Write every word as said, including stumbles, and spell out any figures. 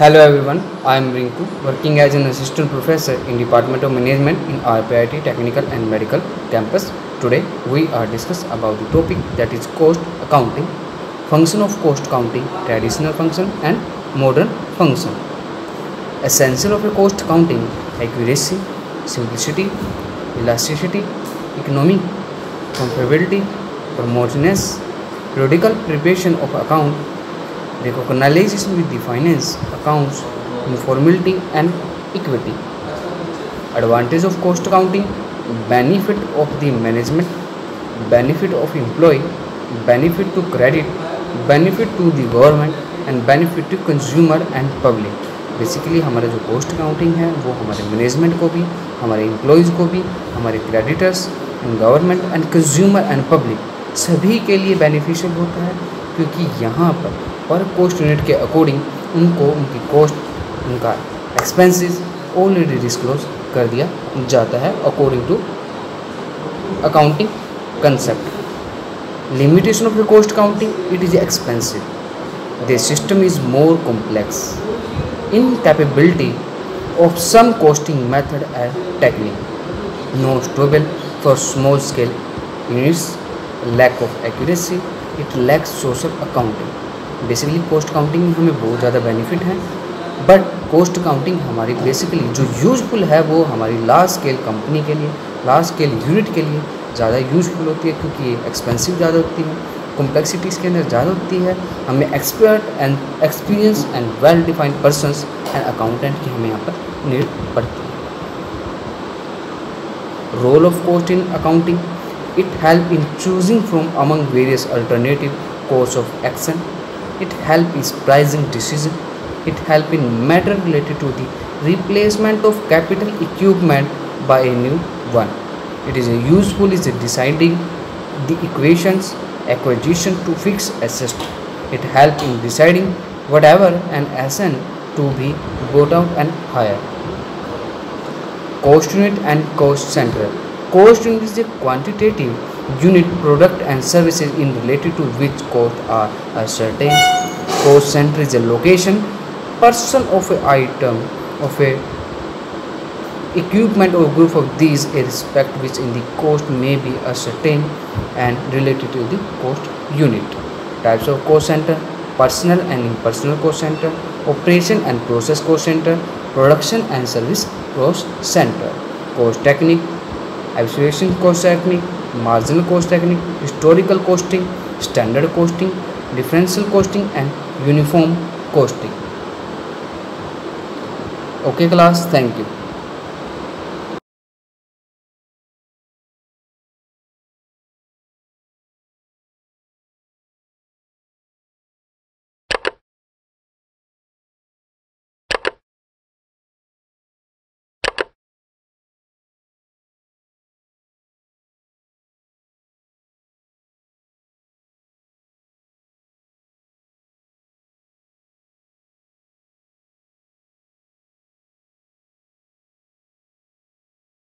Hello everyone, I am Rinku, working as an assistant professor in Department of Management in R P I T Technical and Medical Campus. Today we are discuss about the topic that is cost accounting, function of cost accounting, traditional function and modern function. Essential of a cost accounting: accuracy, simplicity, elasticity, economy, comparability, promotiveness, periodical preparation of account, recognition with the finance, accounts, informality and equity. Advantage of cost accounting: benefit of the management, benefit of employee, benefit to credit, benefit to the government and benefit to consumer and public. Basically हमारा जो cost accounting है वो हमारे management को भी, हमारे employees को भी, हमारे creditors and government and consumer and public सभी के लिए बेनिफिशियल होता है, क्योंकि यहाँ पर पर कॉस्ट यूनिट के अकॉर्डिंग उनको उनकी कॉस्ट, उनका एक्सपेंसेस ऑलरेडी डिस्क्लोज कर दिया जाता है according to accounting concept. Limitation of the cost accounting: it is expensive, the system is more complex, incapability of some costing method and technique, no stable for small scale units, lack of accuracy, it lacks social accounting. Basically cost accounting में हमें बहुत ज़्यादा benefit है, but cost accounting हमारी basically जो useful है वो हमारी लार्ज स्केल कंपनी के लिए, लार्ज स्केल यूनिट के लिए ज़्यादा यूजफुल होती है, क्योंकि ये एक्सपेंसिव ज़्यादा होती है, कॉम्प्लेक्सिटीज़ के अंदर ज़्यादा होती है. हमें expert and experience and well defined persons and accountant की हमें यहाँ पर नीड पड़ती है. Role of cost in accounting: it help in choosing from among various alternative course of action, it help is pricing decision, it help in matter related to the replacement of capital equipment by a new one. It is a useful is a deciding the equations, acquisition to fixed assets. It help in deciding whatever an asset to be bought out and higher. Cost unit and cost center: cost unit is a quantitative unit, product and services in related to which costs are ascertained. Cost center is a location, person of a item, of a equipment or group of these, a respect which in the cost may be ascertained and related to the cost unit. Types of cost center: personal and impersonal cost center, operation and process cost center, production and service cost center. Cost technique: evaluation cost technique, marginal cost technique, historical costing, standard costing, differential costing and uniform costing. Okay class, thank you.